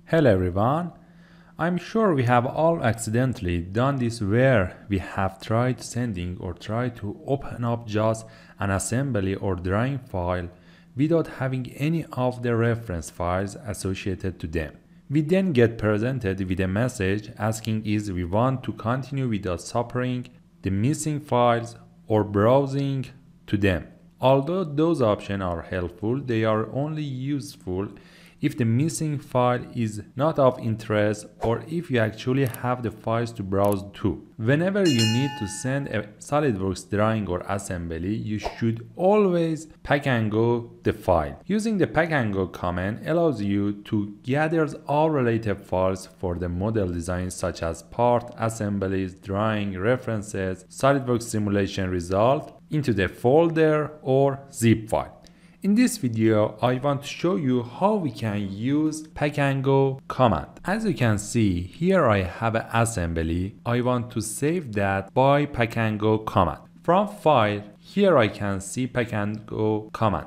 Hello everyone. I'm sure we have all accidentally done this where we have tried sending or tried to open up just an assembly or drawing file without having any of the reference files associated to them. We then get presented with a message asking if we want to continue without suffering the missing files or browsing to them. Although those options are helpful, they are only useful if the missing file is not of interest or if you actually have the files to browse to. Whenever you need to send a SOLIDWORKS drawing or assembly, you should always pack and go the file. Using the pack and go command allows you to gather all related files for the model design such as part, assemblies, drawing, references, SOLIDWORKS simulation result into the folder or zip file. In this video, I want to show you how we can use pack and go command. As you can see, here I have an assembly. I want to save that by pack and go command. From file, here I can see pack and go command.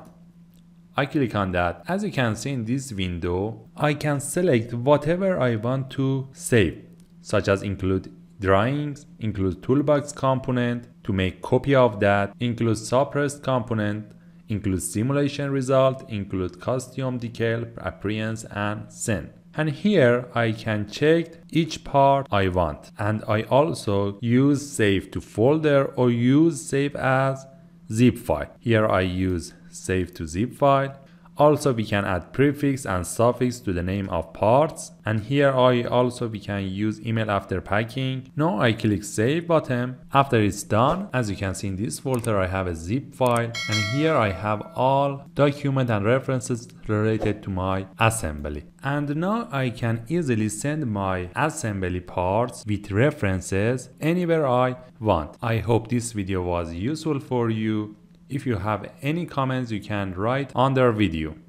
I click on that. As you can see in this window, I can select whatever I want to save, such as include drawings, include toolbox component to make copy of that, include suppressed component, include simulation result, include costume decal, appearance, and send. And here I can check each part I want. And I also use save to folder or use save as zip file. Here I use save to zip file. Also we can add prefix and suffix to the name of parts. And here we can use email after packing. Now I click save button. After it's done, as you can see in this folder I have a zip file. And here I have all document and references related to my assembly. And now I can easily send my assembly parts with references anywhere I want. I hope this video was useful for you. If you have any comments, you can write under video.